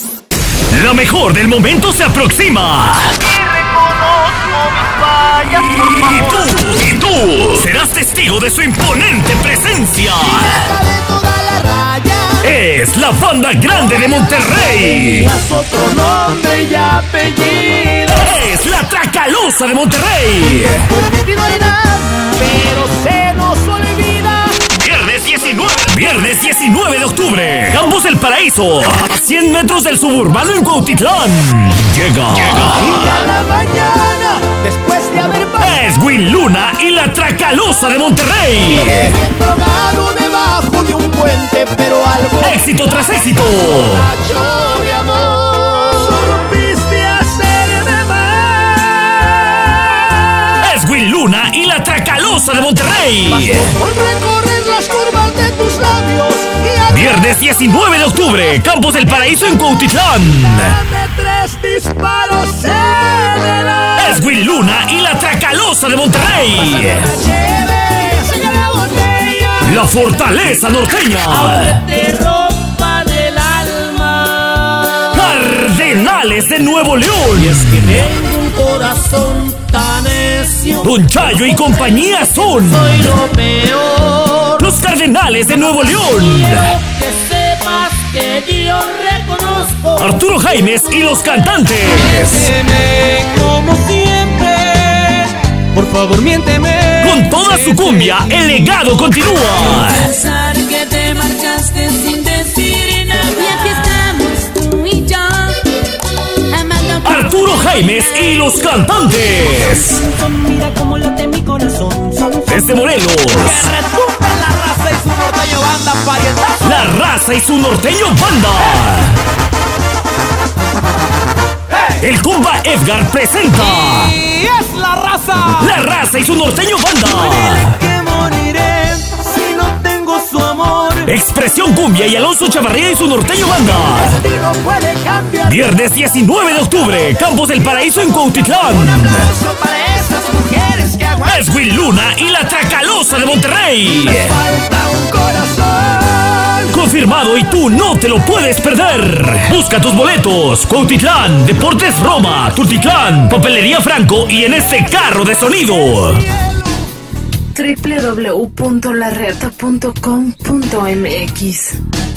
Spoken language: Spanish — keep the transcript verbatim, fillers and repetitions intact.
La mejor del momento se aproxima. Y tú, y tú, serás testigo de su imponente presencia. Es la Banda Grande de Monterrey. Otro nombre y apellido. Es la Tracalosa de Monterrey. No hay nada, pero se nos olvida. Viernes diecinueve. Viernes diecinueve de octubre. Campos del Paraíso. A cien metros del suburbano en Cuautitlán. Llega. Y a la mañana, después de haber Es Will Luna y la Tracalosa de Monterrey. drogado debajo de un puente, pero algo Éxito tras éxito. macho de amor. Supiste hacerme mal. Es Will Luna y la Tracalosa de Monterrey. Por recorrer las curvas de tus labios y a Viernes diecinueve de octubre. Campos del Paraíso en Cuautitlán. darme tres disparos en el aire. Es Will Luna y la Tracalosa de Monterrey. Chévere, saca la botella. La Fortaleza Norteña. Te rompa del alma. Cardenales de Nuevo León. Tengo un corazón tan necio. Don Chayo y compañía son Soy lo peor. los Cardenales de Nuevo León. Quiero que sepas que yo reconozco. Arturo Jaimes y los cantantes. Miénteme como siempre. Por favor, miénteme. Con toda su cumbia, el legado continúa. Pensar que te marchaste sin decir nada. Y aquí estamos tú y yo, amando. Arturo Jaimes y los cantantes. Mira cómo late mi corazón. Desde Morelos, Retumba la raza y su norteño banda parientazo. La Raza y su norteño banda. El compa Edgar presenta Y es la raza. La Raza y su norteño banda. Que moriré si no tengo su amor. Expresión Cumbia y Alonso Chavarría y su norteño banda. No puede cambiar. Viernes diecinueve de octubre, Campos del Paraíso en Cuautitlán. Aplauso para esas mujeres que aguantan. Es Will Luna y la Tracalosa de Monterrey. Falta un corazón. Confirmado y tú no te lo puedes perder. Busca tus boletos. Cuautitlán, Deportes Roma, Tultitlán, Papelería Franco y en este carro de sonido. doble u doble u doble u punto la reta punto com punto m x